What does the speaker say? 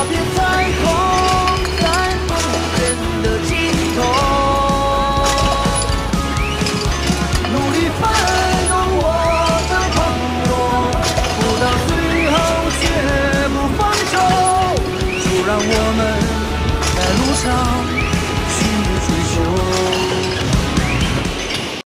片彩虹在不变的尽头，努力翻动我的狂热，不到最后绝不放手，就让我们在路上去追求。